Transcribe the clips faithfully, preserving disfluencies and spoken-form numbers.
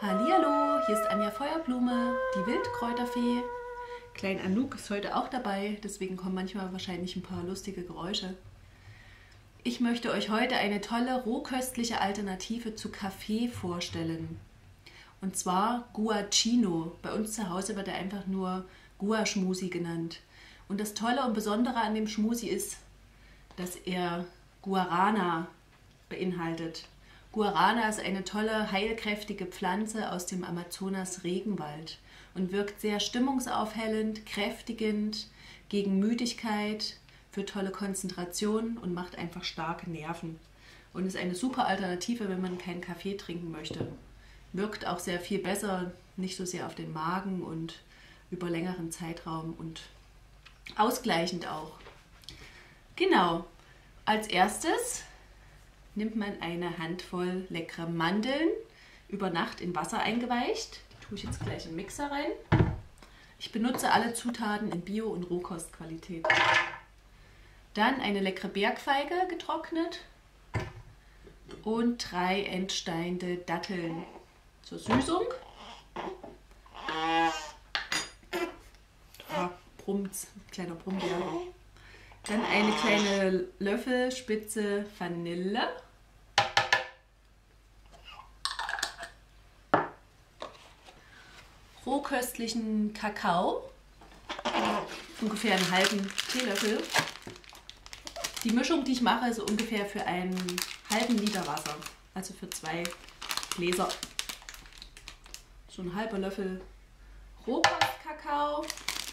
Hallihallo, hier ist Anja Feuerblume, die Wildkräuterfee. Klein Anouk ist heute auch dabei, deswegen kommen manchmal wahrscheinlich ein paar lustige Geräusche. Ich möchte euch heute eine tolle rohköstliche Alternative zu Kaffee vorstellen. Und zwar Guarino. Bei uns zu Hause wird er einfach nur Gua-Schmusi genannt. Und das Tolle und Besondere an dem Schmusi ist, dass er Guarana beinhaltet. Guarana ist eine tolle, heilkräftige Pflanze aus dem Amazonas-Regenwald und wirkt sehr stimmungsaufhellend, kräftigend, gegen Müdigkeit, für tolle Konzentration und macht einfach starke Nerven. Und ist eine super Alternative, wenn man keinen Kaffee trinken möchte. Wirkt auch sehr viel besser, nicht so sehr auf den Magen und über längeren Zeitraum und ausgleichend auch. Genau, als erstes nimmt man eine Handvoll leckere Mandeln, über Nacht in Wasser eingeweicht. Die tue ich jetzt gleich in den Mixer rein. Ich benutze alle Zutaten in Bio- und Rohkostqualität. Dann eine leckere Bergfeige getrocknet und drei entsteinte Datteln zur Süßung. Da brummt's, kleiner Brummbär. Dann eine kleine Löffelspitze Vanille. Rohköstlichen Kakao. Ungefähr einen halben Teelöffel. Die Mischung, die ich mache, ist ungefähr für einen halben Liter Wasser. Also für zwei Gläser. So ein halber Löffel Rohkostkakao.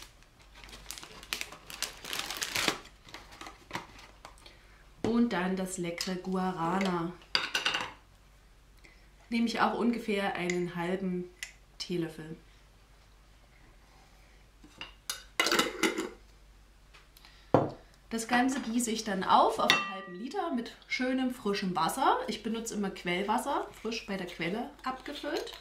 Und dann das leckere Guarana. Nehme ich auch ungefähr einen halben Teelöffel. Das Ganze gieße ich dann auf auf einen halben Liter mit schönem frischem Wasser. Ich benutze immer Quellwasser, frisch bei der Quelle abgefüllt.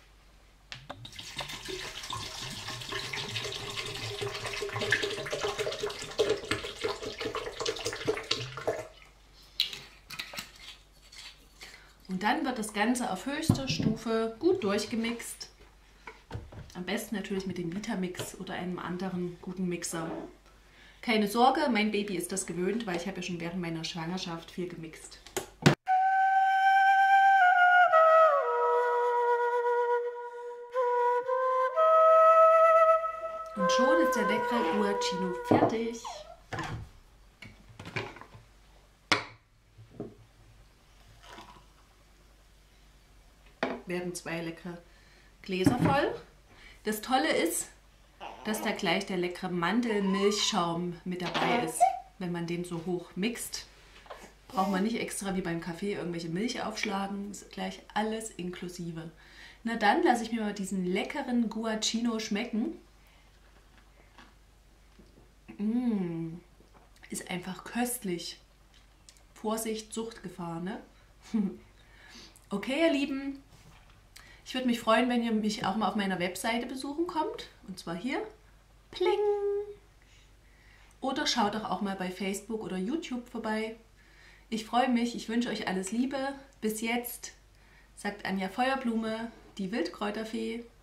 Und dann wird das Ganze auf höchster Stufe gut durchgemixt. Am besten natürlich mit dem Vitamix oder einem anderen guten Mixer. Keine Sorge, mein Baby ist das gewöhnt, weil ich habe ja schon während meiner Schwangerschaft viel gemixt. Und schon ist der leckere Guarino fertig. Werden zwei leckere Gläser voll. Das Tolle ist, dass da gleich der leckere Mandelmilchschaum mit dabei ist. Wenn man den so hoch mixt, braucht man nicht extra wie beim Kaffee irgendwelche Milch aufschlagen. Ist gleich alles inklusive. Na dann lasse ich mir mal diesen leckeren Guarino schmecken. Mmh, ist einfach köstlich. Vorsicht, Suchtgefahr, ne? Okay, ihr Lieben. Ich würde mich freuen, wenn ihr mich auch mal auf meiner Webseite besuchen kommt. Und zwar hier. Pling! Oder schaut doch auch mal bei Facebook oder YouTube vorbei. Ich freue mich. Ich wünsche euch alles Liebe. Bis jetzt, sagt Anja Feuerblume, die Wildkräuterfee.